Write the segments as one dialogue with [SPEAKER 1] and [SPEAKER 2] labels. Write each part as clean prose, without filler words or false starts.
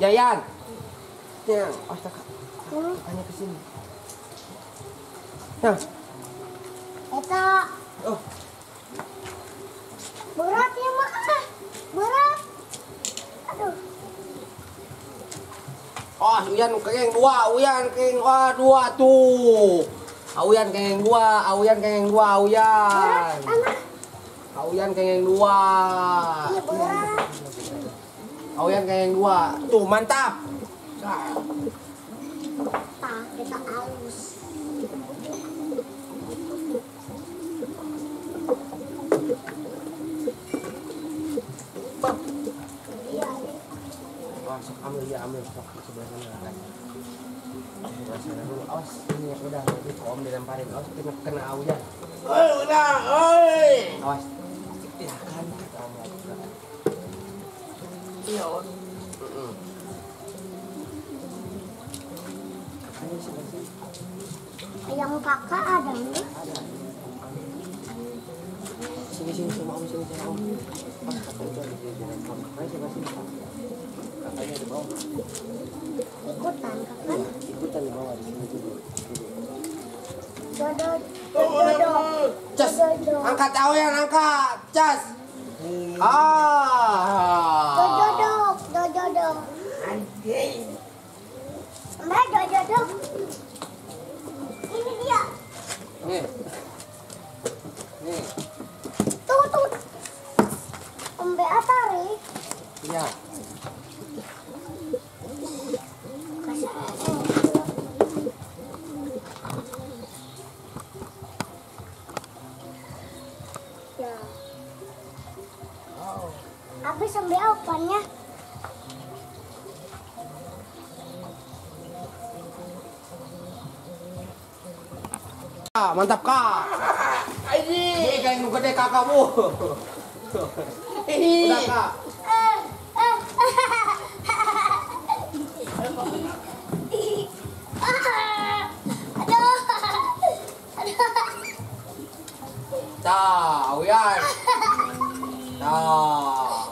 [SPEAKER 1] Yayan. Ya, astaga. Hanya ke sini. Nah.
[SPEAKER 2] Eta.
[SPEAKER 1] Oh.
[SPEAKER 2] Berat ya, Mak. Berat. Aduh.
[SPEAKER 1] Oh, Uyan kengeng dua, Uyan kengeng dua tuh. Auyan kengeng dua, Auyan kengeng dua, Auyan. Auyan kengeng dua.
[SPEAKER 2] Iya, berat.
[SPEAKER 1] Auyan kengeng dua. Tuh, mantap.
[SPEAKER 2] Tah, kita halus.
[SPEAKER 1] Ambil ya, ambil sok di sebelah sana kan. Sebelah sana dulu. Awas, ini udah nanti Om dilemparin. Awas kena Auyan.
[SPEAKER 3] Oi, udah, oi.
[SPEAKER 1] Awas. Ya kan kata Om.
[SPEAKER 3] Iya, Om.
[SPEAKER 1] Ayo sebelah sini.
[SPEAKER 2] Ayam kakak ada nggak?
[SPEAKER 1] Ada. Sini sama Om, sini sama Om. Pas kakak udah di direkam. Ayo sebelah sini. Kakaknya di bawah.
[SPEAKER 2] Ikutan kakak.
[SPEAKER 1] Ikutan di bawah di sini dulu.
[SPEAKER 2] Dodo.
[SPEAKER 1] Cas, angkat Auyan, angkat. Cas.
[SPEAKER 2] Dododok.
[SPEAKER 3] Anjing.
[SPEAKER 2] Mbak dododok. Ini dia.
[SPEAKER 1] Nih. Nih.
[SPEAKER 2] Tuh. Mbak Atari.
[SPEAKER 1] Iya.
[SPEAKER 2] Ya. Habis sampai apanya?
[SPEAKER 1] Mantap Kak. Ini kayak yang gede kakakmu. Udah Kak. Dah, Auyan. Dah.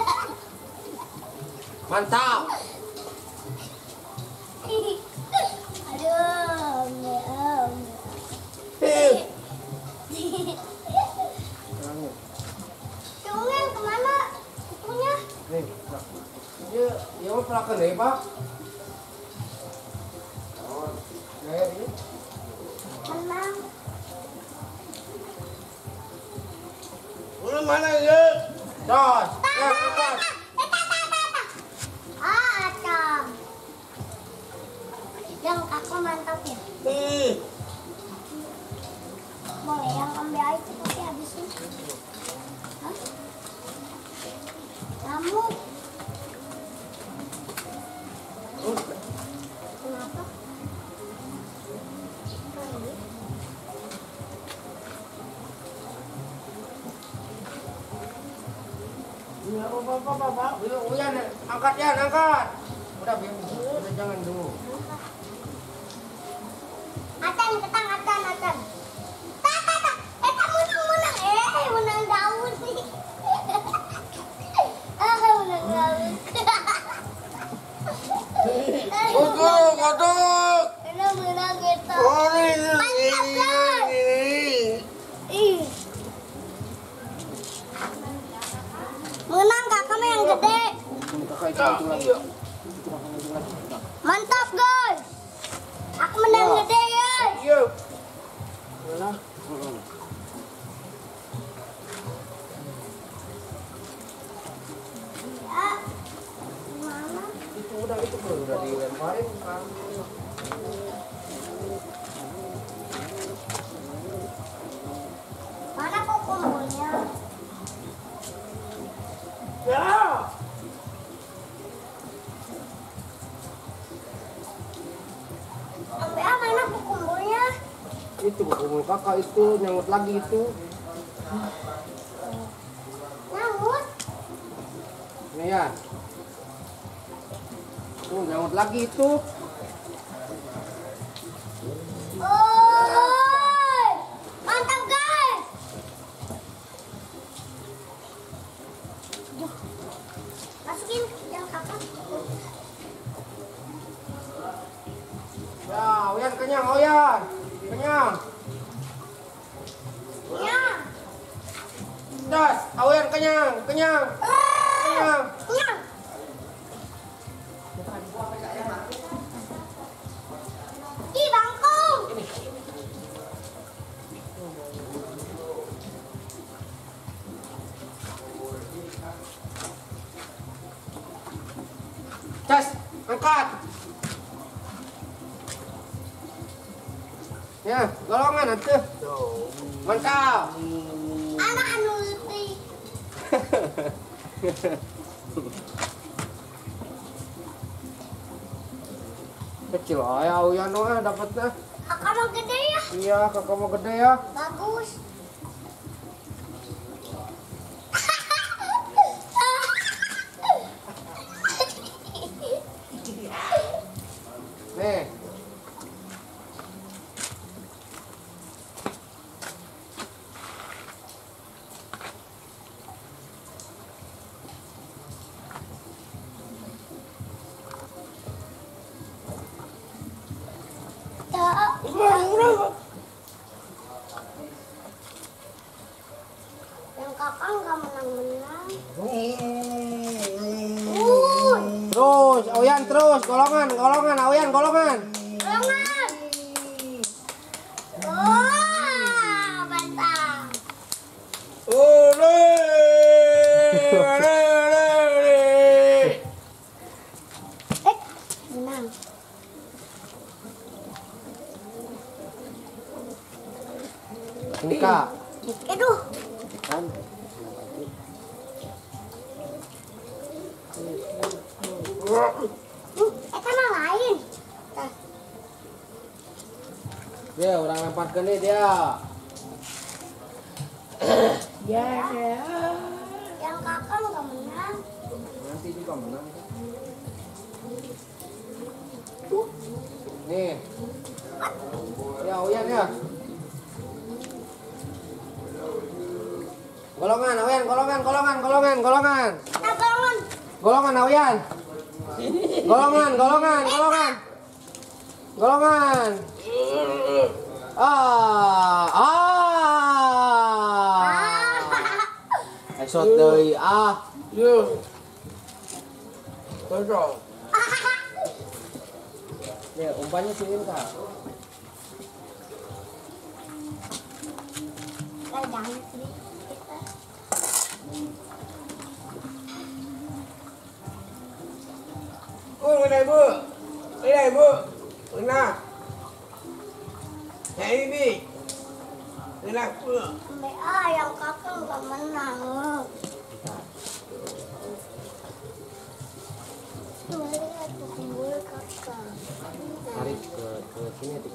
[SPEAKER 1] Mantap.
[SPEAKER 2] Cungeng kemana? Itunya?
[SPEAKER 1] Nih, dia mau pelakan deh, Pak. Oh, ini.
[SPEAKER 2] Menang.
[SPEAKER 3] Udah mana ya?
[SPEAKER 1] Jos, ya, angkat.
[SPEAKER 2] Acam. Yang kakak mantap ya? Boleh yang ambil air tapi habisin. Hah? Kamu? Kenapa?
[SPEAKER 1] Iya, Pak. Uyan, angkat ya, angkat. Udah, jangan dulu.
[SPEAKER 2] Atan, ketang, atan. Menang daun nih. Menang daun.
[SPEAKER 3] Kodok.
[SPEAKER 2] Menang gitu. Mantap guys. Ih. Menang kakak yang gede.
[SPEAKER 1] Kakak itu lagi.
[SPEAKER 2] Mantap guys. Aku menang gede guys.
[SPEAKER 3] Iya.
[SPEAKER 1] Mana?
[SPEAKER 2] Ya. Mana?
[SPEAKER 1] Itu udah dilemparin kan.
[SPEAKER 2] Mana kumpulnya?
[SPEAKER 3] Ya.
[SPEAKER 2] Sampai mana kumpulnya?
[SPEAKER 1] Itu kumpul kakak itu nyangut lagi itu.
[SPEAKER 2] Nyamut.
[SPEAKER 1] Nih ya. Tuh nyangut lagi itu.
[SPEAKER 2] Oh, mantap guys. Masukin yang kakak.
[SPEAKER 1] Auyan. Kenyang.
[SPEAKER 2] Kenyang.
[SPEAKER 1] Das, Auyan kenyang, kenyang. Kenyang.
[SPEAKER 2] Kenyang. Ih, bangkong.
[SPEAKER 1] Das, angkat. Ya, golongan atuh. Mantap.
[SPEAKER 2] Anak anu leutik.
[SPEAKER 1] Kecil aja Auyan mah dapatnya.
[SPEAKER 2] Kakak mau gede ya?
[SPEAKER 1] Iya, kakak mau gede ya.
[SPEAKER 2] Bagus.
[SPEAKER 1] Nih.
[SPEAKER 2] Yang kakak nggak menang-menang.
[SPEAKER 1] Terus, Auyan terus, golongan, golongan, Auyan, golongan.
[SPEAKER 2] Golongan. Wah, mantap.
[SPEAKER 3] Ole! Ole!
[SPEAKER 2] Menang.
[SPEAKER 1] Ini Kak.
[SPEAKER 2] Aduh.
[SPEAKER 1] Kan?
[SPEAKER 2] Kan lain.
[SPEAKER 1] Dia orang lempar ke nih dia.
[SPEAKER 3] Ya.
[SPEAKER 2] Yang kakak nggak menang.
[SPEAKER 1] Nanti juga menang. Nih. Ya, Auyan ya. Golongan, Auyan, golongan, golongan, golongan, golongan.
[SPEAKER 2] Nah, golongan.
[SPEAKER 1] Golongan, Auyan. Golongan, golongan, golongan. Golongan. Esot deui
[SPEAKER 3] Yo. Kosong.
[SPEAKER 1] Ya, umpannya sini Kak.
[SPEAKER 2] Jangan sedikit.
[SPEAKER 3] Cái này bữa. Cái này bữa. Cái nào? Hãy đi. Cái này bữa.
[SPEAKER 2] Yang kakak nggak menang. Tuh, lihat tuh kumpul kakak.
[SPEAKER 1] Tarik ke sini adik.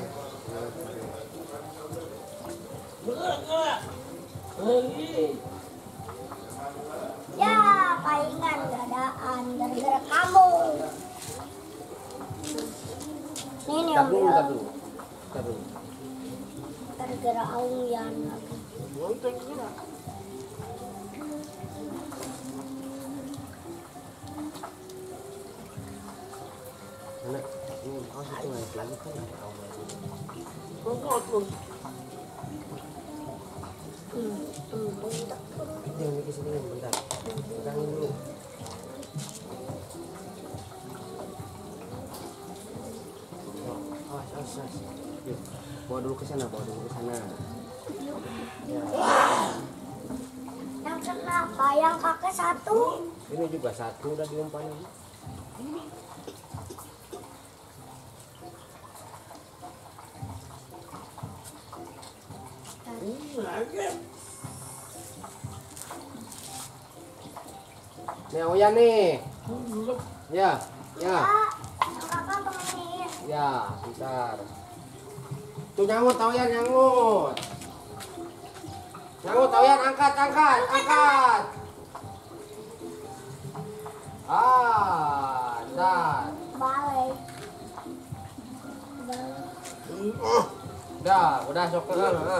[SPEAKER 2] Ya, palingan dadaan gara-gara kamu. Ini
[SPEAKER 1] Tar
[SPEAKER 2] yang
[SPEAKER 1] dulu, tar
[SPEAKER 2] bilang
[SPEAKER 1] dulu. Tar dulu.
[SPEAKER 2] gara-gara Auyan lagi.
[SPEAKER 1] Mana? Ini awas itu naik lagi kan ada Auyan.
[SPEAKER 2] Bentar.
[SPEAKER 1] Jangan ke sini bentar. Pegangin dulu. Awas, awas, awas. Yuk, bawa dulu ke sana, bawa dulu ke sana. Ya.
[SPEAKER 2] Yang kenapa? Yang kakek satu.
[SPEAKER 1] Ini juga satu udah diumpanin. Nih Auyan nih. Ya, ya,
[SPEAKER 2] Yang kakak temenin.
[SPEAKER 1] ya, bentar. Tuh nyangut Auyan, nyangut. Nyangut Auyan, angkat, angkat, angkat. Dah.
[SPEAKER 2] Balik.
[SPEAKER 1] Udah sok ke sana.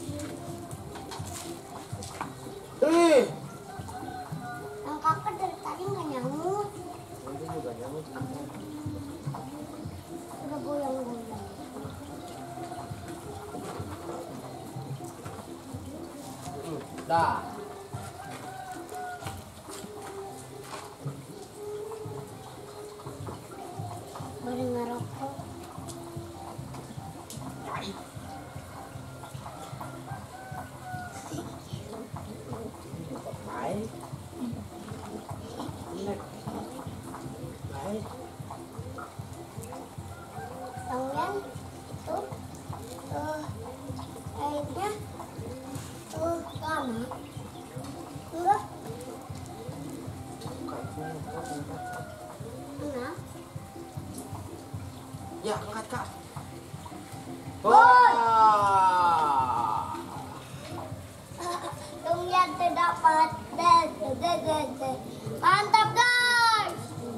[SPEAKER 1] Ih,
[SPEAKER 2] Yang kakak dari tadi nggak nyamuk.
[SPEAKER 1] nanti juga nyamuk.
[SPEAKER 2] Udah goyang-goyang. Mari ngerokok.
[SPEAKER 1] Baik. Baik.
[SPEAKER 2] Kemudian tuh airnya tuh lama. Enggak. Enggak.
[SPEAKER 1] Ya, angkat Kak.
[SPEAKER 2] Wah. Kemudian terdapat mantap guys.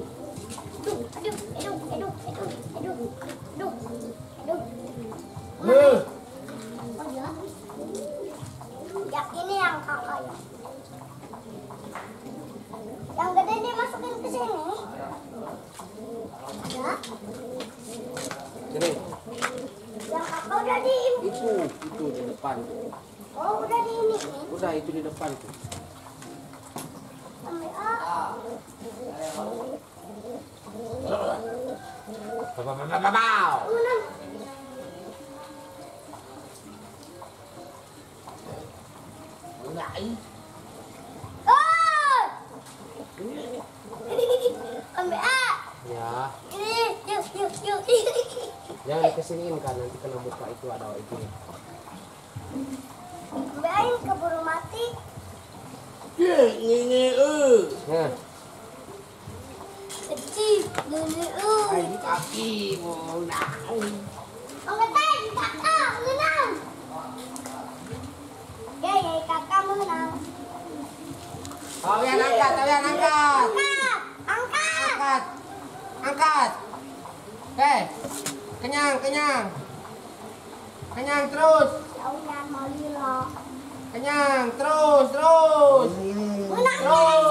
[SPEAKER 2] Aduh. Oh ya. Yang ini yang kakak ya. Yang gede dimasukin ke sini. Ya.
[SPEAKER 1] Sini.
[SPEAKER 2] Yang kakak udah di
[SPEAKER 1] Itu di depan.
[SPEAKER 2] Oh udah di ini.
[SPEAKER 1] Udah itu di depan tuh.
[SPEAKER 2] Ambil ah.
[SPEAKER 1] Bau.
[SPEAKER 2] Menang.
[SPEAKER 1] Enggak.
[SPEAKER 2] Oh. Ambil ah.
[SPEAKER 1] Ya.
[SPEAKER 2] Ini yuk.
[SPEAKER 1] Jangan dikesiniin kan nanti kena muka itu ada itu.
[SPEAKER 2] Ambil keburu mati.
[SPEAKER 3] Ini
[SPEAKER 1] Nah,
[SPEAKER 2] Kecil. Ini
[SPEAKER 3] kaki muna.
[SPEAKER 2] Angkat kakak menang. Ya kakak menang.
[SPEAKER 1] Awian angkat, Awian angkat.
[SPEAKER 2] Angkat.
[SPEAKER 1] Angkat. Kenyang terus.
[SPEAKER 2] Jauhnya mau lilo.
[SPEAKER 1] Kenyang terus.
[SPEAKER 2] Menang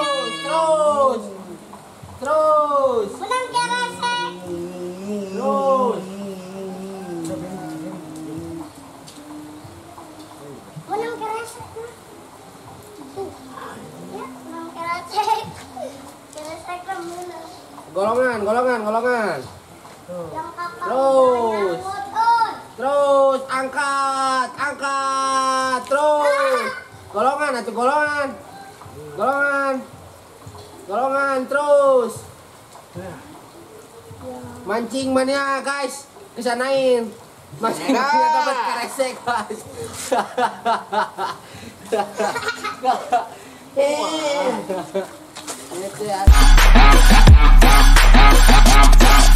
[SPEAKER 1] Terus.
[SPEAKER 2] Menang keresek.
[SPEAKER 1] Terus.
[SPEAKER 2] Menang keresek. Ya, menang keresek. Keresek kan menang.
[SPEAKER 1] Golongan.
[SPEAKER 2] Yang kakak
[SPEAKER 1] Terus.
[SPEAKER 2] nyangkut.
[SPEAKER 1] Terus angkat. Terus. Golongan terus. Mancing mania guys, kesanain. Mancing mania dapat keresek guys. Ini